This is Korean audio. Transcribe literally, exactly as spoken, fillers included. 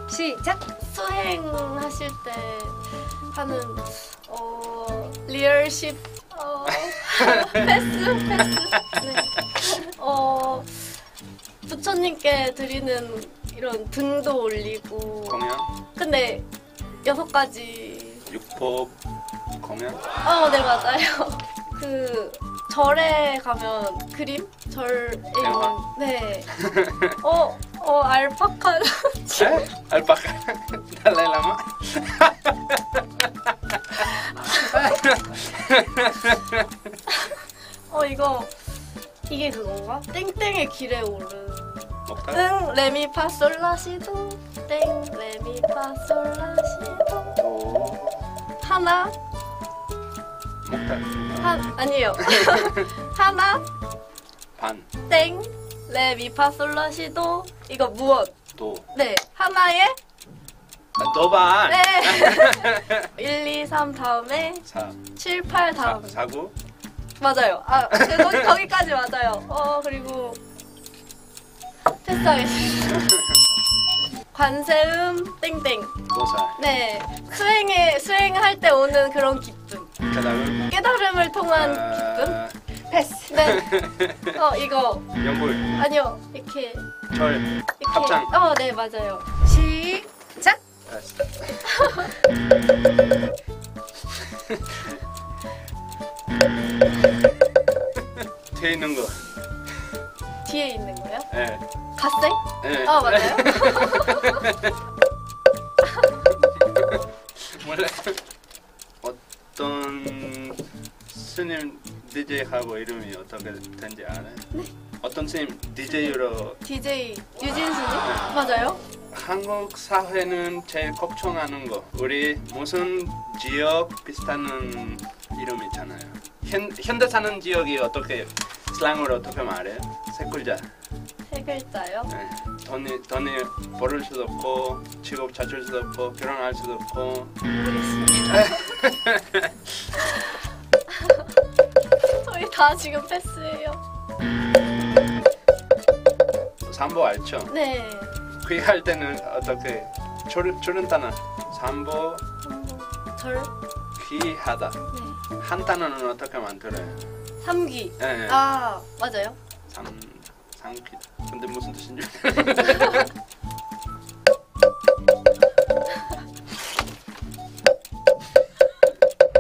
시작! 수행하실 때 하는 어 리얼십 어 패스 패스 네. 어 부처님께 드리는 이런 등도 올리고 공연? 근데 여섯 가지 육법 공연? 어 네 맞아요. 그 절에 가면 그림 절에 있는 대화? 네. 어, 어 알파카 에? 알파카? 달라이라마? 어 이거 이게 그건가? 땡땡의 길에 오른 목탁? 응 레미파솔라시도 땡 레미파솔라시도 오 하나 목탁 한 아니에요 하나 반 땡 레미파솔라시도 이거 무엇? 도 네 하나에 아, 도반 네 일, 이, 삼 다음에 사 칠, 팔 사, 다음 사구 맞아요. 아 네, 거기, 거기까지 맞아요. 어 그리고 패스하겠습니다. 관세음 땡땡. 도살 네 수행에 수행할 때 오는 그런 기쁨. 깨달음 깨달음을 통한 기쁨. 아, 패스. 네. 어 이거 연불 아니요 이렇게 절 이렇게. 합장 어 네 맞아요. 시작! 알았어. 뒤에 있는 거 뒤에 있는 거요? 예. 갓생? 예. 아 맞아요. 원래 어떤 스님 디제이하고 이름이 어떻게 된지 알아요? 네. 어떤 스님 디제이로 디제이 유진 스님 맞아요? 한국 사회는 제일 걱정하는 거 우리 무슨 지역 비슷한 이름 있잖아요. 현, 현대 사는 지역이 어떻게 슬랑으로 어떻게 말해요? 세 글자. 세 글자요? 네. 돈이 돈이 벌을 수도 없고 직업 찾을 수도 없고 결혼할 수도 없고. 모르겠습니다. 저희 다 지금 패스예요. 삼보 알죠? 네. 귀할 때는 어떻게 줄은 줄은 단어 삼보 절? 귀하다. 네. 한 단어는 어떻게 만들어요? 삼귀. 예, 예. 아 맞아요. 삼 삼귀. 근데 무슨 뜻인지